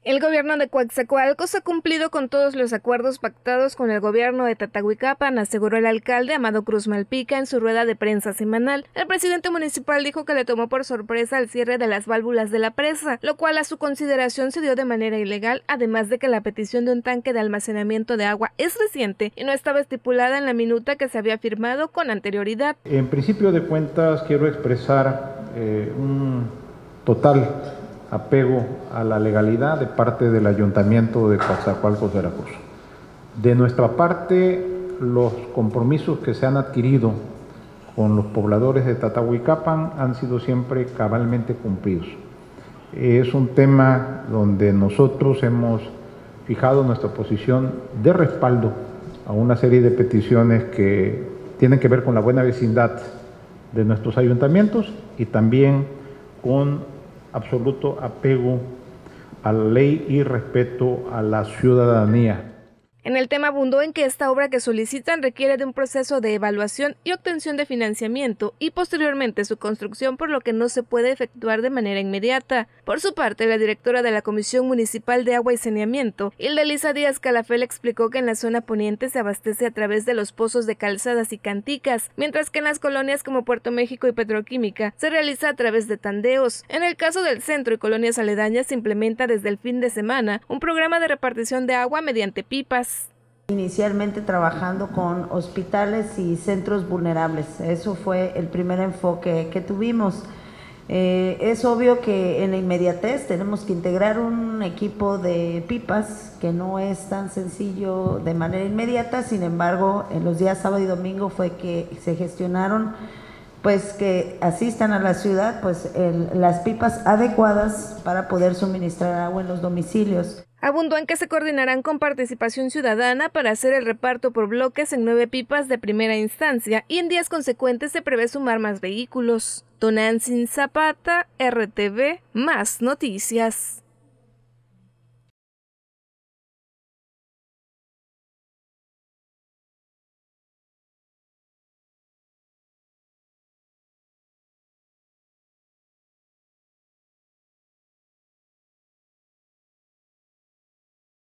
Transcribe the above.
El gobierno de Coatzacoalcos ha cumplido con todos los acuerdos pactados con el gobierno de Tatahuicapan, aseguró el alcalde Amado Cruz Malpica en su rueda de prensa semanal. El presidente municipal dijo que le tomó por sorpresa el cierre de las válvulas de la presa, lo cual a su consideración se dio de manera ilegal, además de que la petición de un tanque de almacenamiento de agua es reciente y no estaba estipulada en la minuta que se había firmado con anterioridad. En principio de cuentas quiero expresar un total apego a la legalidad de parte del Ayuntamiento de Coatzacoalcos, Veracruz. De nuestra parte, los compromisos que se han adquirido con los pobladores de Tatahuicapan han sido siempre cabalmente cumplidos. Es un tema donde nosotros hemos fijado nuestra posición de respaldo a una serie de peticiones que tienen que ver con la buena vecindad de nuestros ayuntamientos y también con absoluto apego a la ley y respeto a la ciudadanía. En el tema abundó en que esta obra que solicitan requiere de un proceso de evaluación y obtención de financiamiento y posteriormente su construcción, por lo que no se puede efectuar de manera inmediata. Por su parte, la directora de la Comisión Municipal de Agua y Saneamiento, Hilda Elisa Díaz Calafel, explicó que en la zona poniente se abastece a través de los pozos de Calzadas y Canticas, mientras que en las colonias como Puerto México y Petroquímica se realiza a través de tandeos. En el caso del centro y colonias aledañas se implementa desde el fin de semana un programa de repartición de agua mediante pipas. Inicialmente trabajando con hospitales y centros vulnerables, eso fue el primer enfoque que tuvimos. Es obvio que en la inmediatez tenemos que integrar un equipo de pipas, que no es tan sencillo de manera inmediata. Sin embargo, en los días sábado y domingo fue que se gestionaron pues que asistan a la ciudad las pipas adecuadas para poder suministrar agua en los domicilios. Abundó en que se coordinarán con participación ciudadana para hacer el reparto por bloques en 9 pipas de primera instancia y en días consecuentes se prevé sumar más vehículos. Tonantzin Zapata, RTV, más noticias.